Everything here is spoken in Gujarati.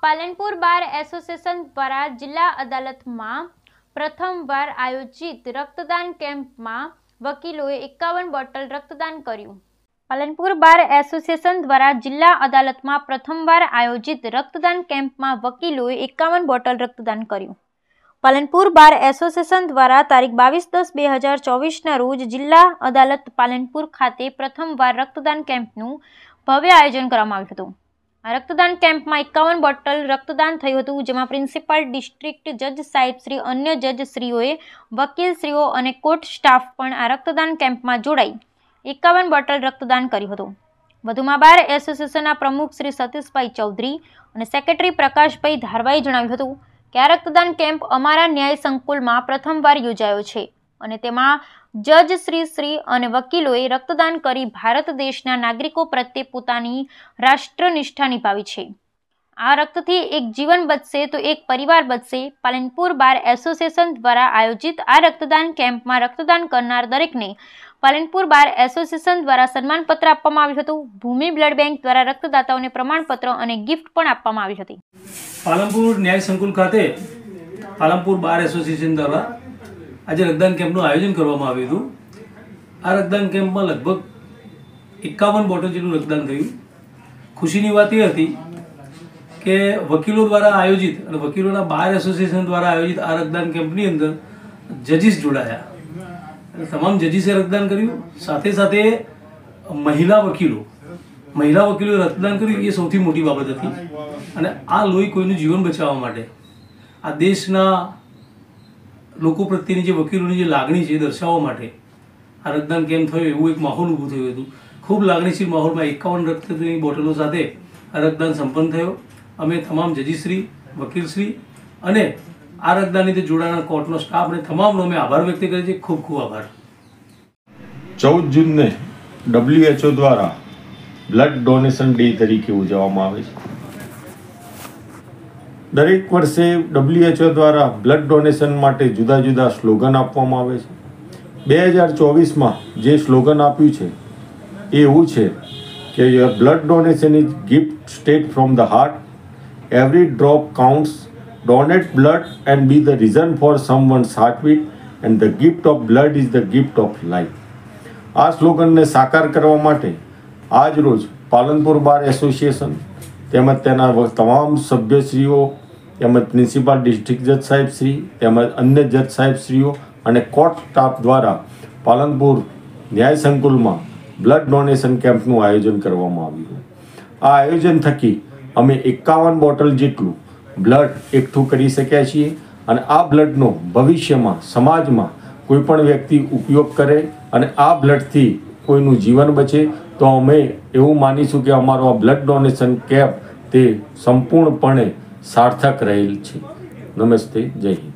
પાલનપુર બાર એસોસિએશન દ્વારા જિલ્લા અદાલતમાં પ્રથમવાર આયોજિત રક્તદાન કેમ્પમાં વકીલોએ 51 બોટલ રક્તદાન કર્યું। પાલનપુર બાર એસોસિએશન દ્વારા જિલ્લા અદાલતમાં પ્રથમવાર આયોજિત રક્તદાન કેમ્પમાં વકીલોએ 51 બોટલ રક્તદાન કર્યું। પાલનપુર બાર એસોસિએશન દ્વારા તારીખ 22-10-2024ના રોજ જિલ્લા અદાલત પાલનપુર ખાતે પ્રથમવાર રક્તદાન કેમ્પનું ભવ્ય આયોજન કરવામાં આવ્યું હતું। આ રક્તદાન કેમ્પમાં 51 બોટલ રક્તદાન થયું હતું, જેમાં પ્રિન્સિપાલ ડિસ્ટ્રિક્ટ જજ સાહેબ શ્રી, અન્ય જજશ્રીઓએ, વકીલશ્રીઓ અને કોર્ટ સ્ટાફ પણ આ રક્તદાન કેમ્પમાં જોડાઈ 51 બોટલ રક્તદાન કર્યું હતું। વધુમાં બાર એસોસિએશનના પ્રમુખ શ્રી સતીશભાઈ ચૌધરી અને સેક્રેટરી પ્રકાશભાઈ ધારવાએ જણાવ્યું હતું કે આ રક્તદાન કેમ્પ અમારા ન્યાય સંકુલમાં પ્રથમવાર યોજાયો છે અને તેમાં જજશ્રી અને વકીલોએ રક્તદાન કરી ભારત દેશના નાગરિકો પ્રત્યે પોતાની રાષ્ટ્રનિષ્ઠા નિભાવી છે। આ રક્તથી એક જીવન બચશે તો એક પરિવાર બચશે। પાલનપુર બાર એસોસિએશન દ્વારા આયોજિત આ રક્તદાન કેમ્પમાં રક્તદાન કરનાર દરેકને પાલનપુર બાર એસોસિએશન દ્વારા સન્માનપત્ર આપવામાં આવ્યું હતું। ભૂમિ બ્લડ બેંક દ્વારા રક્તદાતાઓને પ્રમાણપત્ર અને ગિફ્ટ પણ આપવામાં આવી હતી। પાલનપુર ન્યાય સંકુલ ખાતે પાલનપુર બાર એસોસિએશન દ્વારા આજે રક્તદાન કેમ્પનું આયોજન કરવામાં આવ્યું હતું। આ રક્તદાન કેમ્પમાં લગભગ 51 બોટલ જેટલું રક્તદાન થયું। ખુશીની વાત એ હતી કે વકીલો દ્વારા આયોજિત અને વકીલોના બાર એસોસિએશન દ્વારા આયોજિત આ રક્તદાન કેમ્પની અંદર જજીસ જોડાયા અને તમામ જજીસે રક્તદાન કર્યું। સાથે સાથે મહિલા વકીલોએ રક્તદાન કર્યું, એ સૌથી મોટી બાબત હતી। અને આ લોહી કોઈનું જીવન બચાવવા માટે, આ દેશના લોકો પ્રત્યેની જે વકીલોની જે લાગણી છે એ દર્શાવવા માટે આ રક્તદાન કેમ્પ થયો, એવું એક માહોલ ઊભું થયું હતું। ખૂબ લાગણીશીલ માહોલમાં 51 રક્તની બોટલો સાથે આ રક્તદાન સંપન્ન થયો। અમે તમામ જજીશ્રી, વકીલશ્રી અને આ રક્તદાનની રીતે જોડાનાર કોર્ટનો સ્ટાફ અને તમામનો અમે આભાર વ્યક્ત કરીએ છીએ। ખૂબ ખૂબ આભાર। 14 જૂનને WHO દ્વારા બ્લડ ડોનેશન ડે તરીકે ઉજવવામાં આવે છે। દરેક વર્ષે WHO દ્વારા બ્લડ ડોનેશન માટે જુદા જુદા સ્લોગન આપવામાં આવે છે। 2024માં જે સ્લોગન આપ્યું છે એ એવું છે કે your blood donation is gift state from the heart, every drop counts, donate blood and be the reason for someone's heartbeat and the gift of blood is the gift of life. આ સ્લોગનને સાકાર કરવા માટે આજ રોજ પાલનપુર બાર એસોસિએશન તેમજ તેના તમામ સભ્યશ્રીઓ તેમજ પ્રિન્સિપાલ ડિસ્ટ્રિક્ટ જજ સાહેબશ્રી તેમજ અન્ય જજ સાહેબશ્રીઓ અને કોર્ટ સ્ટાફ દ્વારા પાલનપુર ન્યાય સંકુલમાં બ્લડ ડોનેશન કેમ્પનું આયોજન કરવામાં આવ્યું। આ આયોજન થકી અમે 51 બોટલ જેટલું બ્લડ એકઠું કરી શક્યા છીએ અને આ બ્લડનો ભવિષ્યમાં સમાજમાં કોઈ પણ વ્યક્તિ ઉપયોગ કરે અને આ બ્લડથી કોઈનું જીવન બચે તો અમે એવું માનીશું કે અમારો આ બ્લડ ડોનેશન કેમ્પ તે સંપૂર્ણપણે સાર્થક રહેલ છે। નમસ્તે, જય હિન્દ।